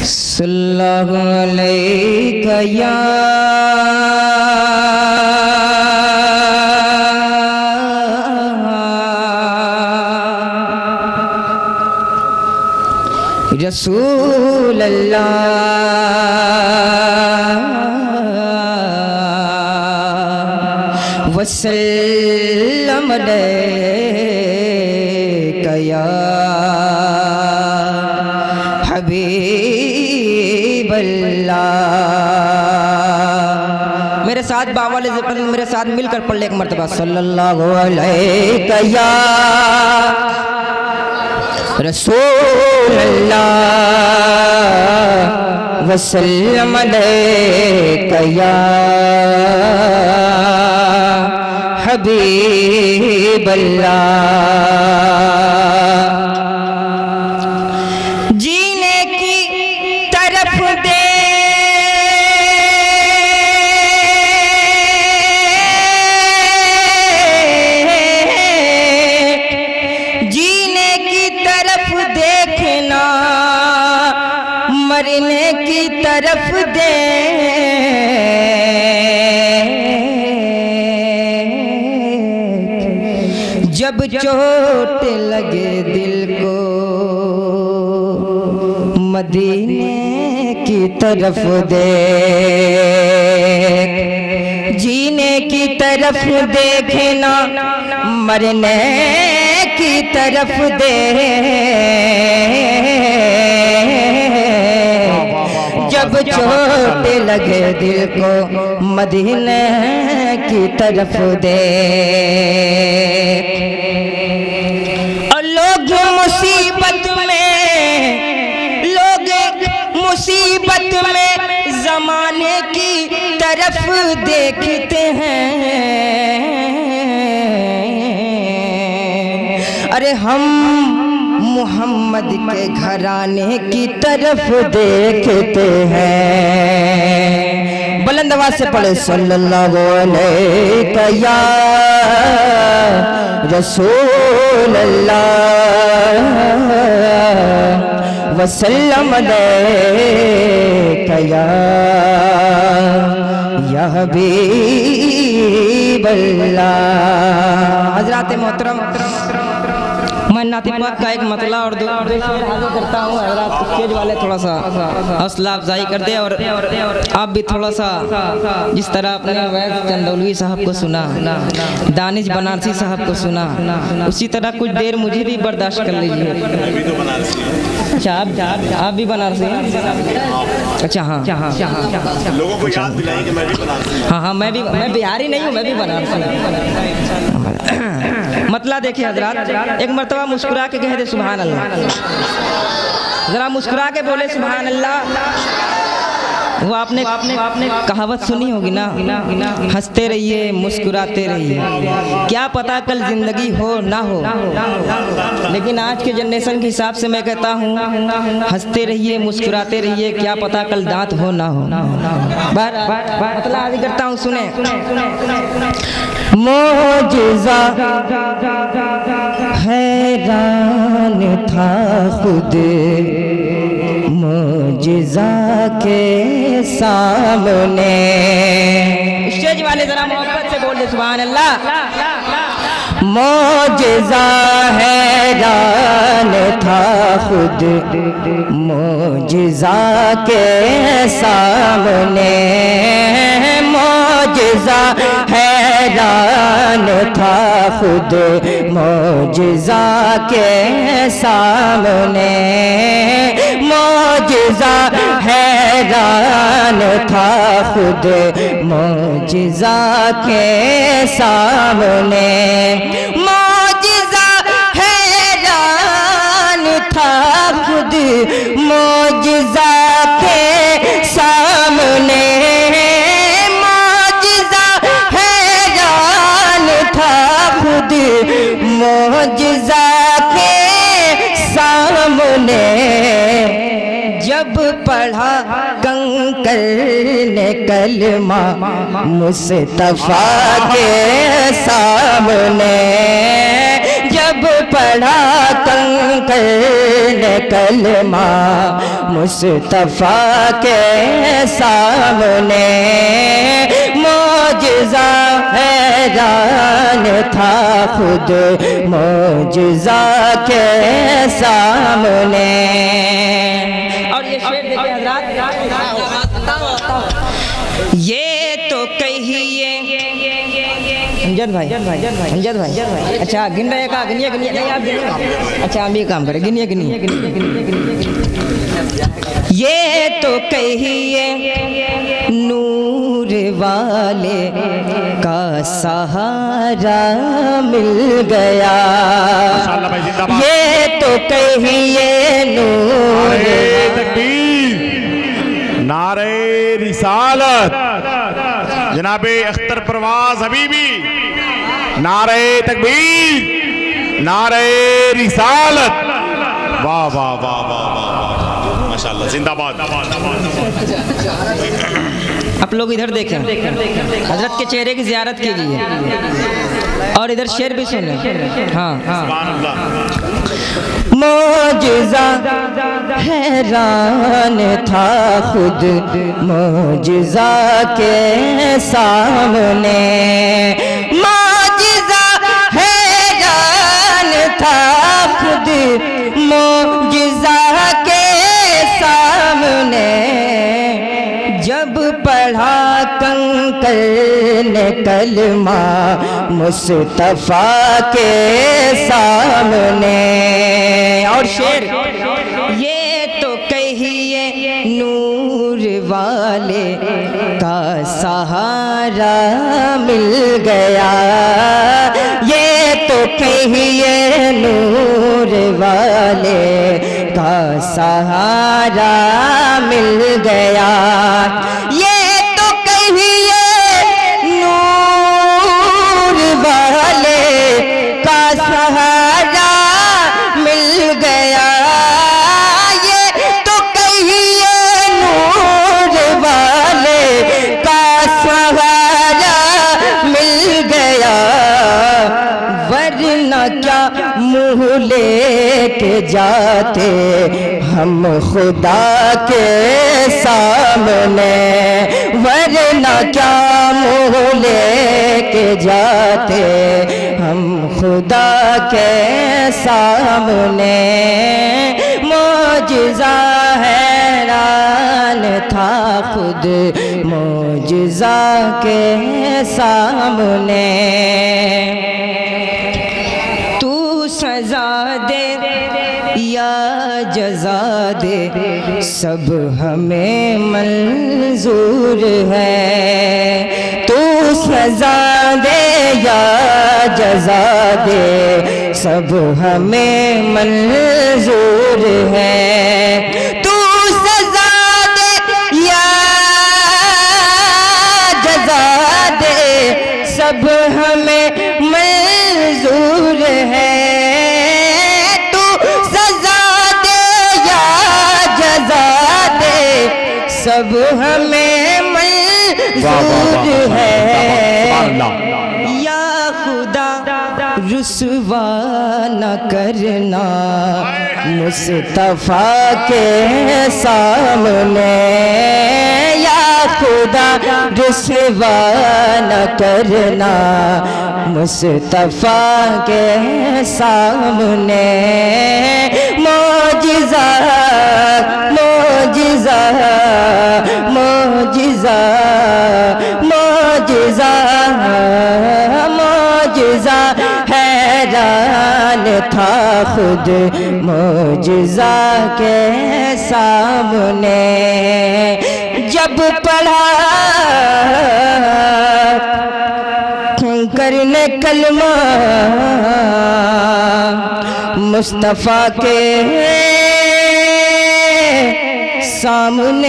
सल्लल्लाहु अलैका या रसूल अल्लाह वसल्लम अलैका या हबीब अल्लाह। मेरे साथ बावाले मेरे साथ मिलकर पढ़ ले एक मर्तबा सल्लल्लाहु अलैका या रसूल अल्लाह वसल्लम अलैका या हबीब अल्लाह। जीने की तरफ दे मरने की तरफ दे जब चोट लगे दिल को मदीने की तरफ दे। जीने की तरफ देखना मरने की तरफ दे जब चोट लगे दिल को मदीने की तरफ दे। और लोग मुसीबत में ज़माने की तरफ देखते हैं। अरे हम मोहम्मद के घराने की तरफ देखते हैं। बुलंद आवाज से पढ़े सल्लल्लाहु अलैका या रसूल अल्लाह वसल्लम अलैका या हबीब अल्लाह। हज़रात मोहतरम मैं नाती पाक का एक मतला और दो हाजिर करता हूँ। हज़रात स्टेज वाले थोड़ा सा हौसला अफजाई कर दे और आप भी थोड़ा सा जिस तरह अपने वैद चंदौलवी साहब को सुना, दानिश बनारसी साहब को सुना, उसी तरह कुछ देर मुझे भी बर्दाश्त कर लीजिए। अच्छा आप भी बनारसी हैं? अच्छा हाँ लोगों को याद दिलाएं कि मैं भी बनारसी हूँ। हाँ मैं बिहारी नहीं हूँ, मैं भी बनारसी हूँ। मतला देखिए हज़रात, एक मर्तबा मुस्कुरा के कह दे सुभान अल्लाह। जरा मुस्कुरा के बोले सुभान अल्लाह। वो आपने कहावत सुनी होगी ना, हंसते रहिए मुस्कुराते रहिए, क्या पता कल जिंदगी हो ना हो। लेकिन आज के जनरेशन के हिसाब से मैं कहता हूँ हंसते रहिए मुस्कुराते रहिए, क्या पता कल दांत हो ना हो। मतलब आदि करता हूँ, सुने। मौजिज़ा हैरान था खुद मौजिज़ा के सामने। स्टेज वाले जरा मोहब्बत से बोल दे सुभान अल्लाह। मौजिज़ा हैरान था खुद मौजिज़ा के सामने। मौजिज़ा हैरान था खुद मौजिज़ा के सामने। मौजिज़ा हैरान था खुद मौजिज़ा के सामने। मौजिज़ा हैरान था खुद मौजिज़ा के सामने। मौजिज़ा के सामने जब पढ़ा कंकर ने कलमा मुस्तफा के सामने। जब पढ़ा कंकर ने कलमा मुस्तफा के सामने, मौजिज़ा हैरान था खुद मौजिज़ा के सामने। और ये शेर देखिए हज़रात, ये तो कहिए अमजद भाई, अमजद भाई, अच्छा गिन रहे का, गिनिए गिनिए, नहीं आप गिनिए, अच्छा हम भी काम करें, गिनिए गिनिए। ये तो कहिए नूर वाले का सहारा मिल गया, ये तो कहिए नूर। नारे रिसालत जनाबे अख्तर परवाज़ हबीबी, नारे तकबीर, नारे रिसालत, वाह वाह वाह वाह वाह, माशाअल्लाह, जिंदाबाद। आप लोग इधर देखें, हजरत के चेहरे की ज़ियारत कीजिए और इधर शेर भी सुने। हाँ हाँ, मौजिज़ा हैरान था खुद मौजिज़ा के सामने, मौजिज़ा हैरान था खुद मौजिज़ा के सामने। जब पढ़ा कंकर ने कलमा मुस्तफा के सामने। और शेर, ये तो कहिए नूर वाले का सहारा मिल गया, ये तो कहिए नूर वाले का सहारा मिल गया, ये तो कहिए नूर वाले का सहारा मिल गया, ये तो कहिए नूर वाले का सहारा मिल गया। वरना क्या मुँह लेके जाते हम खुदा के सामने, वरना क्या मुँह लेके जाते हम खुदा के सामने। मौजिज़ा हैरान था खुद मौजिज़ा के सामने। तू सजा दे या जज़ा दे सब हमें मंजूर है, तू सजा दे या जज़ा दे सब हमें मंजूर है, तू सजा दे या जज़ा दे सब हमें मंजूर है, सब हमें मंजूर है। या खुदा रुसवा न करना मुस्तफा के सामने, या खुदा रुसवा न करना मुस्तफा के सामने। मौजिज़ा मौजिज़ा मौजिज़ा मौजिज़ा मौजिज़ा हैरान था खुद मौजिज़ा के सामने। जब पढ़ा करने कलमा मुस्तफा के सामने,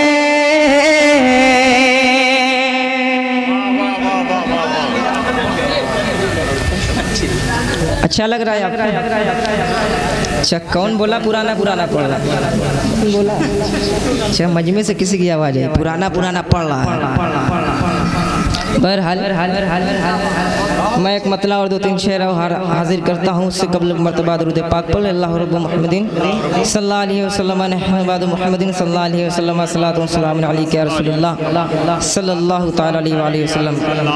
अच्छा लग रहा है आपको? अच्छा, कौन बोला पुराना पुराना पढ़ रहा बोला? अच्छा, मजमे से किसी की आवाज़ है पुराना पुराना पढ़ रहा है। बहरहाल मैं एक मतला और 2-3 शेर हाजिर करता हूँ। उससे कबल मरतबा दुरूद पाक पढ़ अल्लाह रब्बु मुहम्मदिन सल्लल्लाहु अलैहि वसल्लम नहमदु मुहम्मदिन सल्लल्लाहु अलैहि वसल्लम सल्लल्लाहु सलाम अलैका या रसूलल्लाह सल्लल्लाहु तआला अलैहि वसल्लम।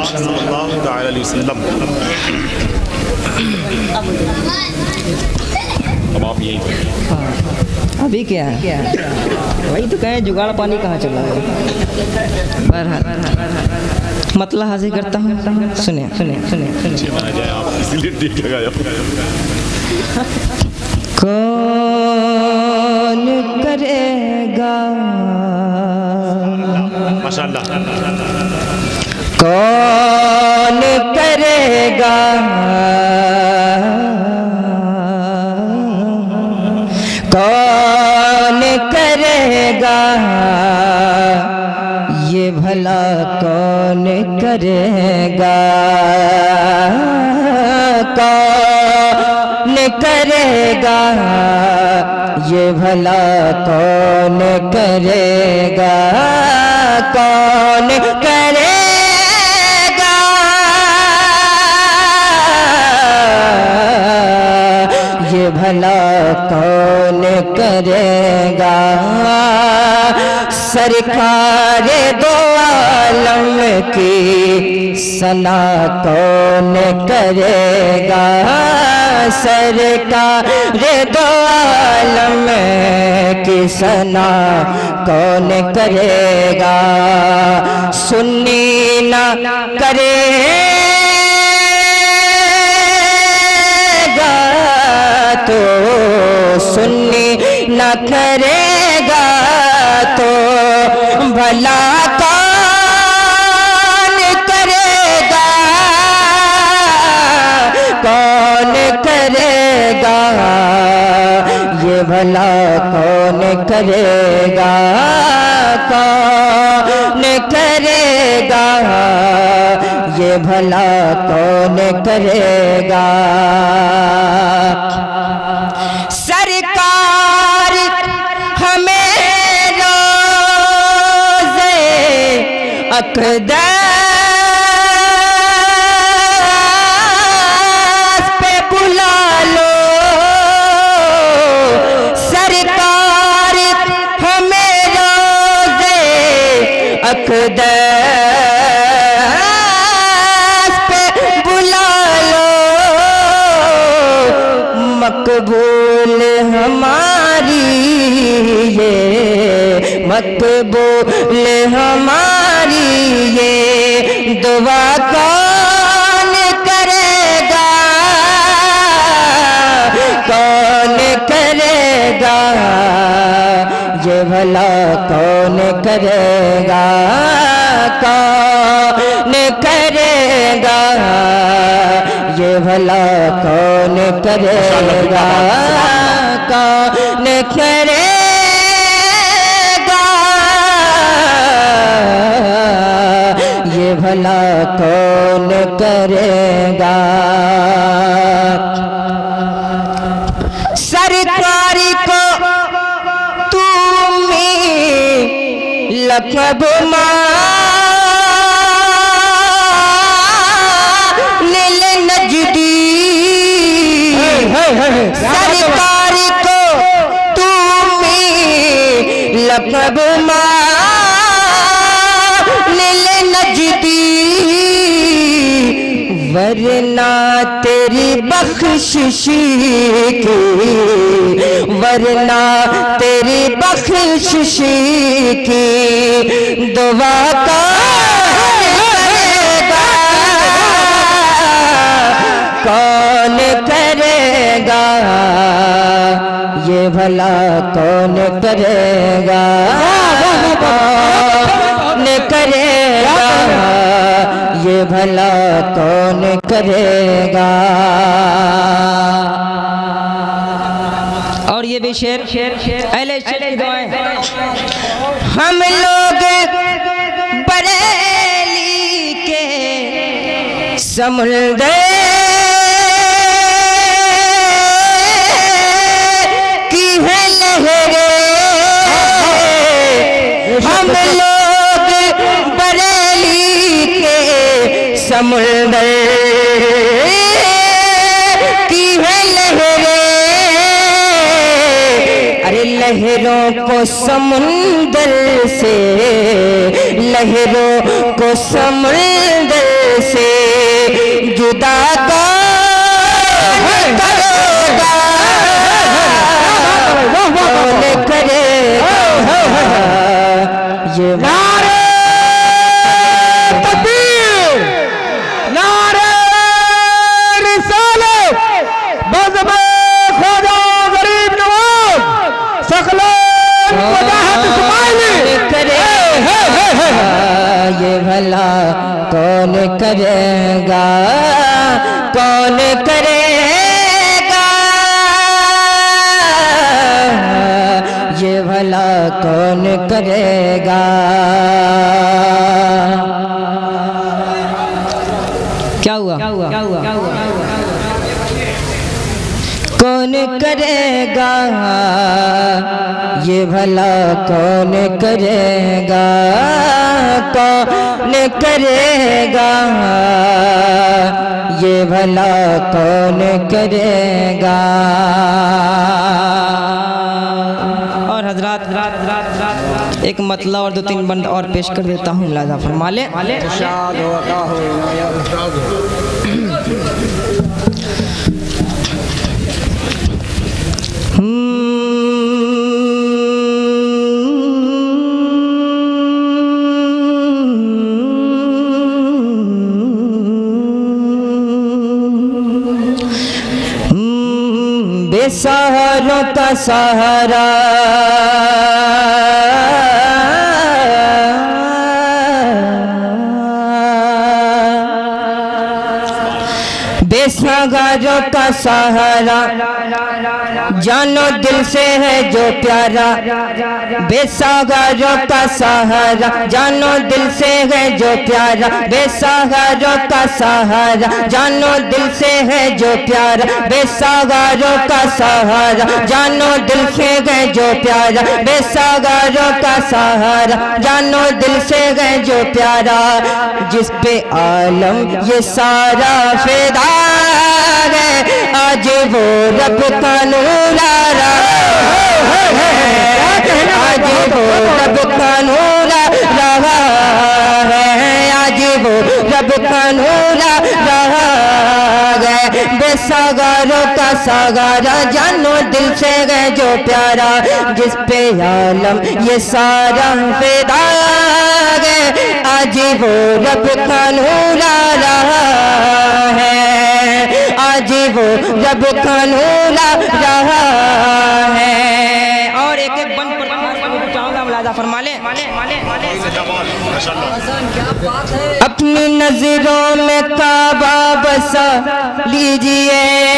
अब आप यही अभी क्या है वही तो कहें, जुगाड़ पानी कहाँ चला है। बहरहाल मतला हाजिर करता हूँ, सुनिए सुनिए सुनिए सुनिए। आप इसीलिए ठीक लगाया। कौन करेगा माशाअल्लाह, कौन करेगा कौन करेगा ये भला कौन करेगा, कौन करेगा ये भला कौन करेगा, कौन करेगा ये भला कौन करेगा। सरकार दो आलम की सना कौन करेगा, सरकार दो आलम की सना कौन करेगा। सुन्नी ना करेगा तो सुन्नी न करेगा तो भला कौन करेगा, कौन करेगा ये भला कौन करेगा, कौन करेगा ये भला कौन करेगा। सरकार हमें रोज़े अक़दस पे बुला लो, सरकार हमें रोज़े अक़दस पे बुला लो। मकबूल हमारी ये मकबूल हमारी ये दुआ कौन करेगा, कौन करेगा ये भला कौन करेगा, कौन करेगा ये भला कौन करेगा, कौन करेगा ये भला कौन करेगा। सरकारी को तुमी लक़ब नजदी, सरकार को तुमी लक़ब नजदी, वरना तेरी बख्शिश की, वरना तेरी बख्शिश की दुआ कौन करेगा ये भला कौन करेगा, कौन करेगा ये भला कौन करेगा। और ये भी शेर अहले शेर की दुआएं। हम लोग बरेली के समुंदर की है लहरें, हम लोग बरेली के समुंदर की है लहरें, अरे लहरों को समुंदर से, लहरों को समुंदर से जुदा करेगा, कौन करेगा ये नारे तकबीर, नारे रिसालत, बज़्म ख्वाजा गरीब नवाज सकलान वजाहत इस्माइली करेगा ये भला कौन करेगा, कौन करेगा ये भला कौन करेगा। क्या हुआ? कौन करेगा ये भला कौन करेगा, कौन करेगा ये भला कौन करेगा। और हजरात एक मतला और 2-3 बंद और पेश कर देता हूँ, मुलाजा फरमा ले। बेसहारों का सहारा, बेसहारों का सहारा, जानो दिल से है जो प्यारा, बेसहारों का सहारा, जानो दिल से है जो प्यारा, बेसहारों का सहारा, जानो दिल से है जो प्यारा, बेसहारों का सहारा, जानो दिल से है जो प्यारा, बेसहारों का सहारा, जानो दिल से है जो प्यारा, जिस पे आलम ये सारा फिदा है, आज वो रब का नूर आ रहा है, आज वो रब का नूर आ रहा है, आज वो रब का नूर आ रहा है। बेसहारों का सहारा, जानो दिल से है जो प्यारा, जिस पे आलम ये सारा फिदा है, आज वो रब का नूर आ रहा है, आज वो रब का नूर आ रहा है। और एक एक बंद पर चाहूंगा, मुलाजा फरमा ले। अपनी नजरों में काबा बसा लीजिए,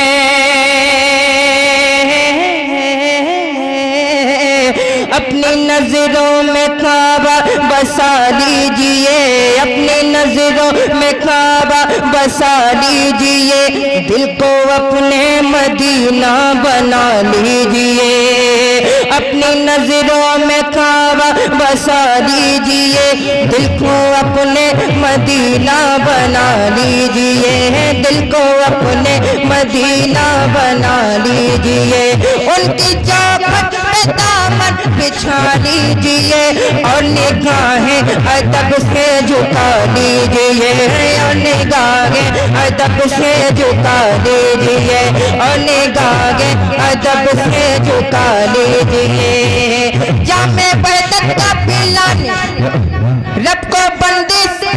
अपनी नजरों में काबा बसा लीजिए, अपनी नजरों में काबा बसा लीजिए, दिल को अपने मदीना बना लीजिए, अपनी नजरों में काबा बसा लीजिए, दिल को अपने मदीना बना लीजिए, दिल को अपने मदीना बना लीजिए, उनकी चौखट पे दामन बिछा लीजिए, और निगाहें अदब से झुका लीजिए, और निगाहें अदब से झुका लीजिए, और निगाहें अदब से झुका लीजिए। जामे बहदत का पिलाने रब को बंदी से,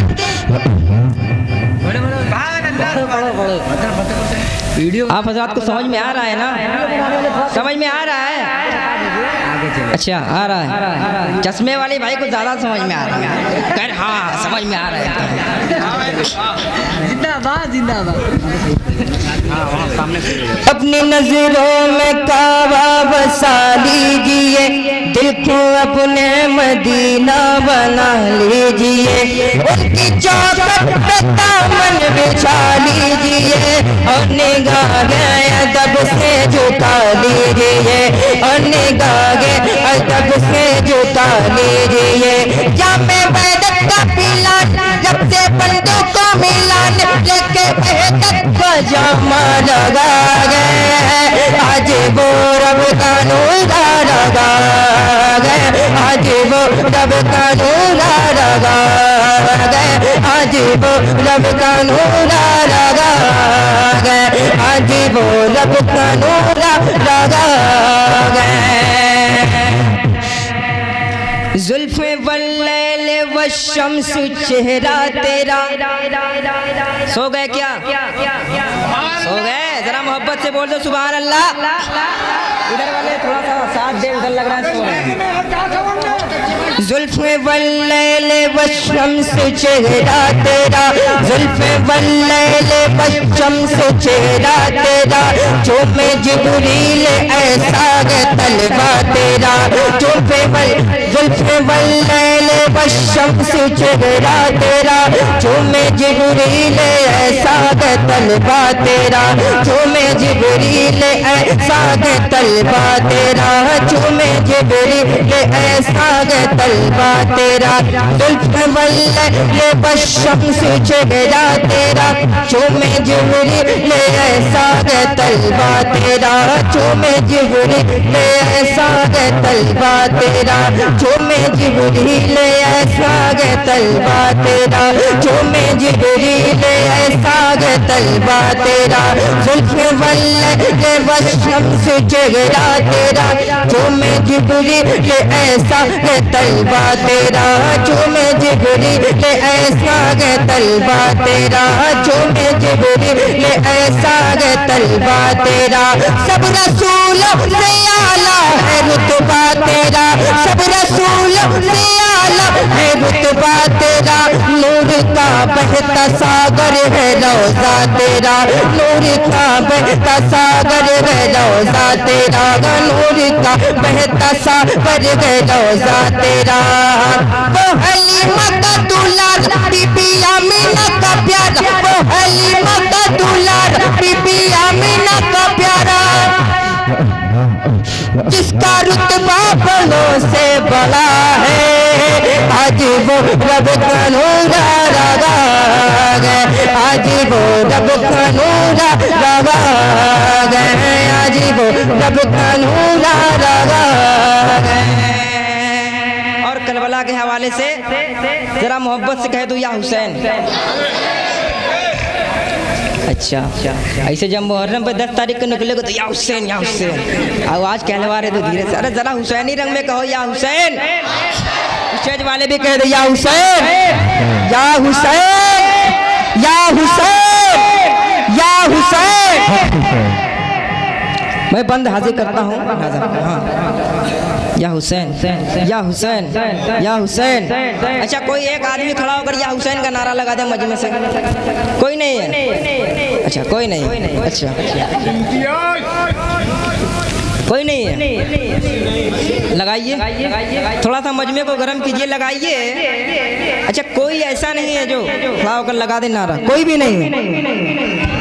आप हजरात को समझ में आ रहा है ना? समझ में आ रहा है? अच्छा आ रहा है। चश्मे वाले भाई को ज्यादा समझ में आ रहा है। कर हाँ समझ में आ रहा है। जिंदाबाद जिंदाबाद। अपनी नजरों में काबा बसा लीजिए, दिल को अपने मदीना बना लीजिए, उनकी चौखट पे दामन बिछा लीजिए, और निगाहें अदब से झुका लीजिए, और निगाहें अदब से झुका लीजिए। जामे बैदत का पिला जब से बंदों को मिलाने लेके बेहतर पजामा लगा गए। आज वो रब का नूरा लगा गए। आज वो रब का नूरा लगा गए। आज वो रब का नूरा लगा गए। आज वो रब का नूरा लगा गए। जुल्फ़े वल्लैल वश्शम्स चेहरा तेरा। सो गए क्या? सो गए? जरा मोहब्बत से बोल दो सुभान अल्लाह। इधर वाले थोड़ा सा साथ दे, उधर लग रहा है। जुल्फ़े वल्लैल वश्शम्स चेहरा तेरा। जुल्फ़े वल्लैल वश्शम्स चेहरा तेरा। चूमे जिब्रील ऐसा गे तलवा तेरा। जुल्फ़े वल्लैल वश्शम्स चेहरा तेरा। चूमे जिब्रील ऐसा गे तलवा तेरा। चूमे जिब्रील ऐसा गे तलवा तेरा। चूमे जिब्रील ऐसा गे तलवा तेरा। जुल्फ़े वल्लैल वश्शम्स चेहरा तेरा। चूमे जिब्रील ऐसा गे तलवा तेरा। चूमे जिब्रील ऐसा गे तलवा तेरा। चूमे जिब्रील ऐसा गे तलवा तेरा। चूमे जिब्रील ऐसा गे तलवा तेरा। जुल्फ़े वल्लैल वश्शम्स चेहरा तेरा। चूमे जिब्रील ऐसा गे तलवा तेरा। चूमे जिब्रील ऐसा गे तलवा तेरा। चूमे जिब्रील ऐसा गे तलवा तेरा। सब रसूलों से आला है रुतबा तेरा। सब रसूलों से आला है रुतबा तेरा। नूर का बहता सागर है रोज़ा तेरा। नूर का बहता सागर है रोज़ा तेरा। नूर का बहता सागर है रोज़ा तेरा। वो हलीमा का दुलार बीबी आमीना का प्यारा। वो हलीमा का दुलार बीबी आमीना का प्यारा। जिसका रुतबा बड़ों से बड़ा है। आज वो रब का नूरा लगा गए। आज वो रब का नूरा लगा गए। आज वो रब का नूरा लगा गए। और करबला के हवाले से जरा मोहब्बत से कह दो या हुसैन। अच्छा, ऐसे जब मुहर्रम पे 10 तारीख को निकलेगा तो या हुसैन या हुसैन। अब आज कहलवा रहे तो धीरे से, अरे जरा हुसैनी रंग में कहो या हुसैन। स्टेज वाले भी कह दो या हुसैन या हुसैन या हुसैन या हुसैन। मैं बंद हाजिर करता हूँ। या हुसैन या हुसैन या हुसैन। अच्छा, कोई एक आदमी खड़ा होकर या हुसैन का नारा लगा दे मजमे से। कोई नहीं है? अच्छा, कोई नहीं। अच्छा, कोई नहीं है? लगाइए, थोड़ा सा मजमे को गर्म कीजिए, लगाइए। अच्छा, कोई ऐसा नहीं है जो खड़ा होकर लगा दे नारा? कोई भी नहीं है?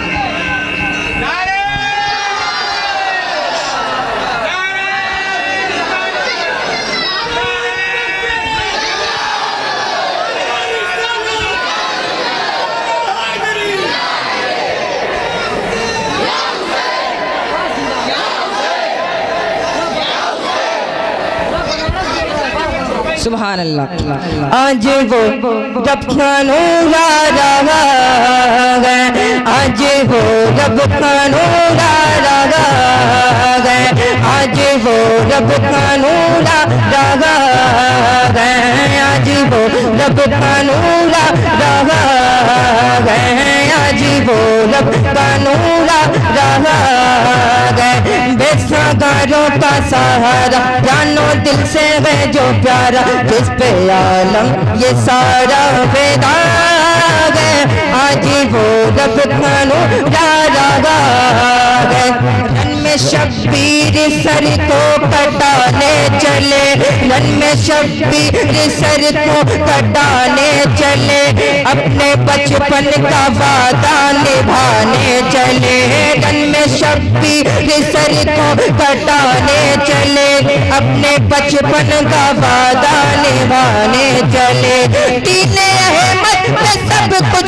सुभान अल्लाह। आज वो रब का नूरा लगा गए। आज वो रब का नूरा लगा गए। आज वो रब का नूरा लगा गए। आज वो रब का नूरा लगा गए। आज वो रब का नूरा लगा गए। बेसहारों का सहारा जानो दिल से है जो प्यारा। जिस पे आलम ये सारा पैदा गए। आज वो रब का नूरा लगा गए। में शब्बीर सर को कटाने चले। रन में शब्बीर सर को कटाने चले। अपने बचपन का वादा निभाने चले। रन में शब्बीर सर को कटाने चले। अपने बचपन का वादा निभाने चले। दीने अहमद पे सबको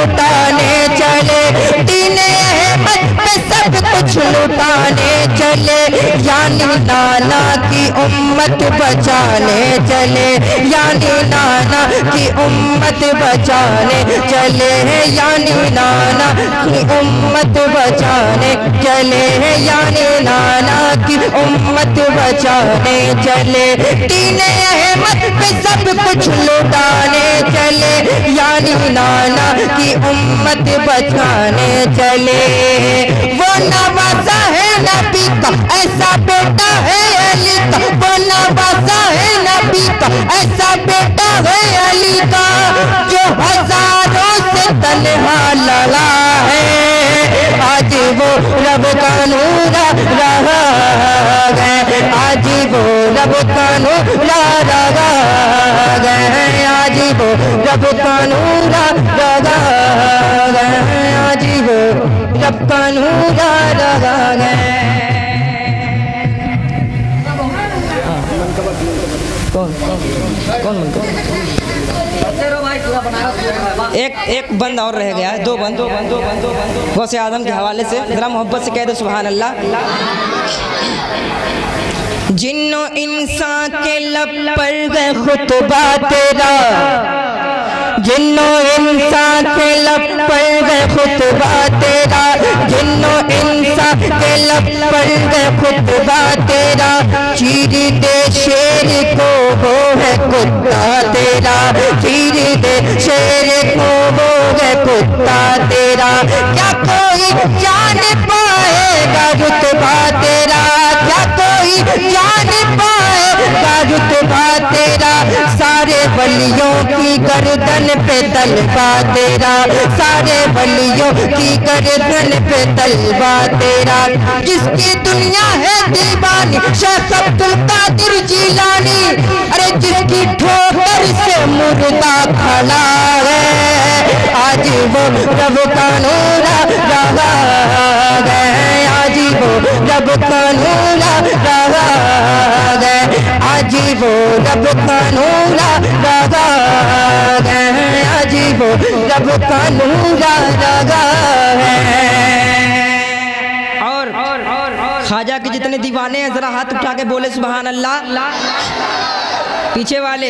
लुटाने चले, दीने अहमद पे सब कुछ लुटाने चले, यानी नाना की उम्मत बचाने चले, यानी नाना की उम्मत बचाने चले, यानी नाना की उम्मत बचाने चले, यानी नाना की उम्मत बचाने चले, दीने अहमद पे सब कुछ लुटाने चले, यानी नाना की उम्मत बचाने चले। वो नवासा है नबी का, ऐसा बेटा है अली का, वो नवासा है नबी का, ऐसा बेटा है अली का, जो हजारों से तन्हा लड़ा है, आज वो रब का नूर रहा है, आज वो रब का नूर रहा है, आज वो रब का नूर रहा है, आज वो रब का नूर रहा है। कौन एक बंद और रह गया, दो बंद गौसे आजम के हवाले से जरा मोहब्बत से कह दो सुभान अल्लाह। जिन्नो इंसान के लब पर गए खुतबा तेरा, जिन्नो इंसान के लब पर गए खुतबा तेरा, जिन्नो इंसान के लब पर गए खुतबा तेरा, चीर दे शेर को वो है कुत्ता तेरा, चीर दे शेर को वो है कुत्ता तेरा, क्या कोई जान पाएगा रुतबा तेरा, क्या कोई जान पाएगा रुतबा तेरा, सारे वलियों की गर्दन पे तलवा तेरा, सारे वलियों की गर्दन पे तलवा तेरा, जिसकी दुनिया है दीवानी शेख अब्दुल कादिर जिलानी, अरे जिसकी ठोकर से मुर्दा खड़ा है, आज वो रब का नूर रहा है, आज वो रब का नूर रहा है, आज वो रब का नूर रहा है, आज वो रब का नूर रहा है। और ख्वाजा के जितने दीवाने हैं जरा हाथ उठा के बोले सुभान अल्लाह। पीछे वाले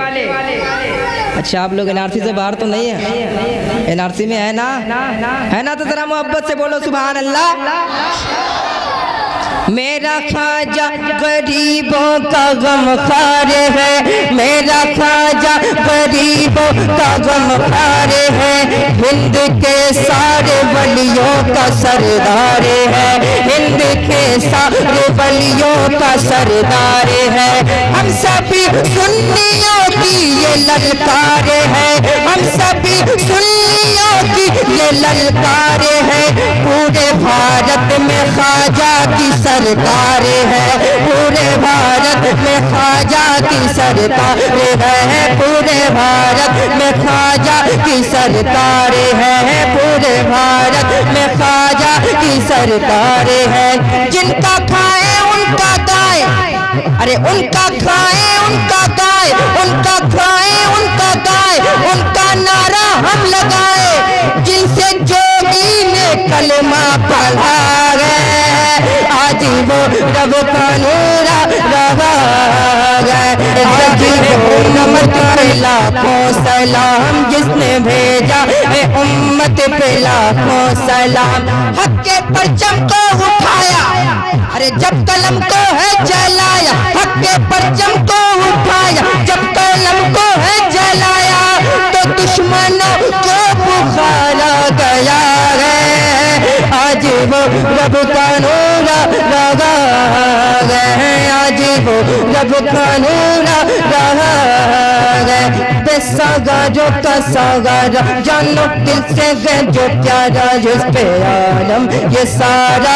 अच्छा आप लोग एनआरसी से बाहर तो नहीं है, एनआरसी में है ना, तो जरा मोहब्बत से बोलो सुभान अल्लाह। मेरा ख्वाजा गरीबों का गमखार है, मेरा ख्वाजा गरीबों का गमखार है, हिंद के सारे वलियों का सरदार है, हिंद के सारे वलियों का सरदार है, हम सभी सुन्नियों की ये ललकार है, हम सभी सुन्नियों की ये ललकार है, पूरे भारत में ख्वाजा की सरकार है, पूरे भारत में ख्वाजा की सरकार है, पूरे भारत में ख्वाजा की सरकार है, पूरे भारत में ख्वाजा की सरकार है, जिनका खाए उनका गाए, अरे उनका खाए उनका गाए, उनका खाए उनका गाए, उनका नारा हम लगाए, जिनसे जोगी ने कलमा पढ़ा है, आज वो रब का नूर रहा है, आज वो नमक पे लाखों सलाम, जिसने भेजा है उम्मत पे लाखों सलाम, हक के परचम को उठाया, अरे जब कलम को है जलाया, हक के परचम को उठाया, जब कलम को है जलाया, तो दुश्मनों को बुखारा गया है, आज वो रब का नूर रहा है, आज वो रब का नूर रहा है, बेसगारों का सगारा जानो दिल से है जो प्यारा, जिस पे आलम ये सारा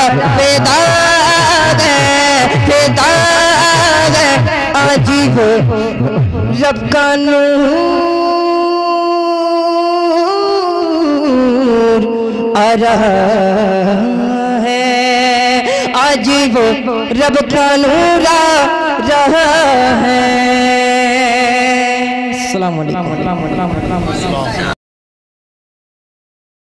बेदाग है, बेदाग है, आज वो रब का नूर आ रहा है, आज वो रब का नूर आ रहा है। अस्सलाम वालेकुम।